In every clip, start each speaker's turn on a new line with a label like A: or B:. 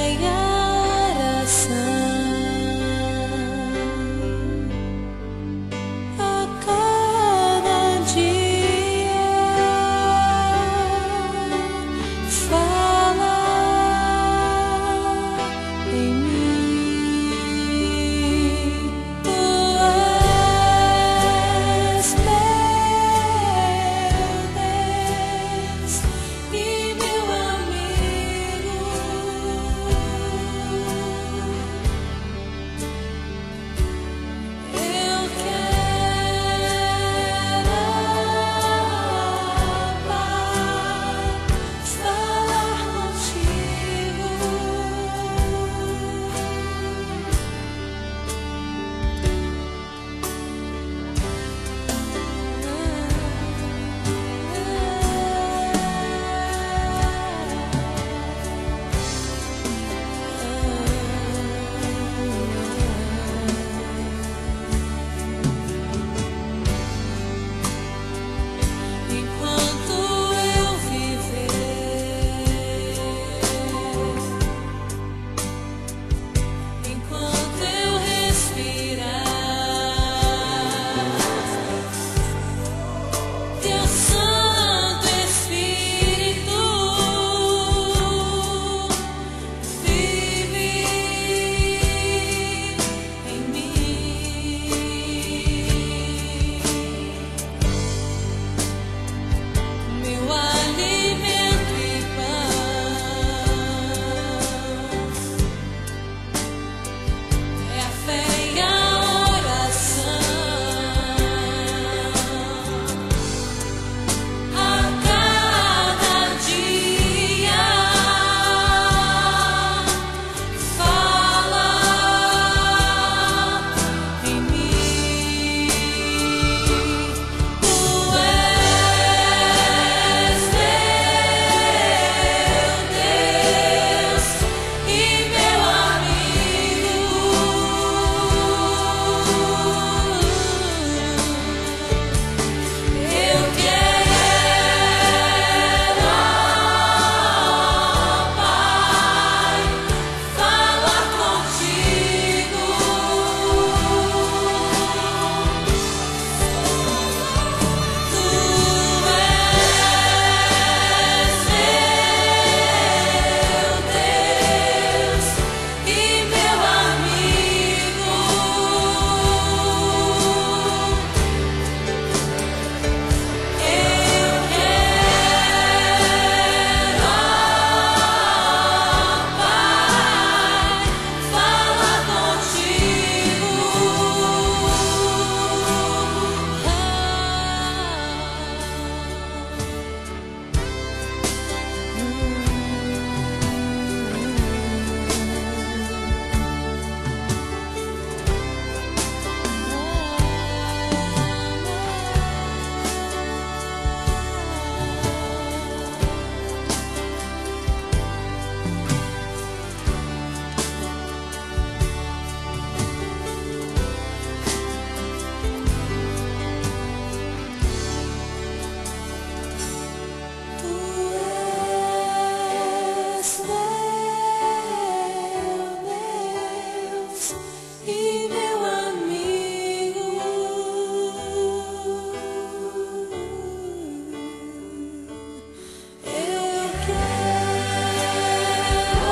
A: fé e a oração. A cada dia fala em mim. Tu és meu Deus e meu amigo. Eu quero, Pai, falar contigo. Enquanto eu viver, enquanto eu respirar, Teu Santo Espírito vive em mim. Meu alimento e pão é a fé e a oração. A cada dia fala em mim. Tu és Deus e meu amigo. Eu quero, Pai, falar contigo. Tu és meu Deus e meu amigo. Eu quero, Pai, falar contigo. Tu és meu Deus e meu amigo. Eu quero,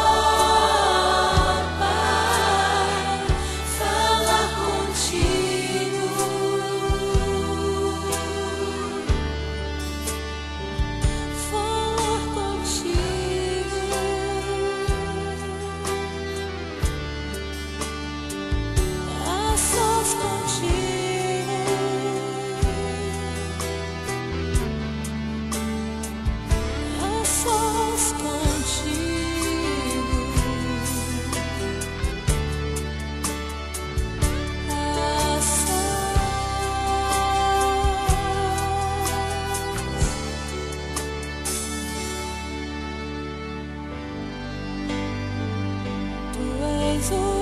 A: Pai, falar contigo. Falar contigo, a sós contigo, a sós contigo, a sós. Tu és o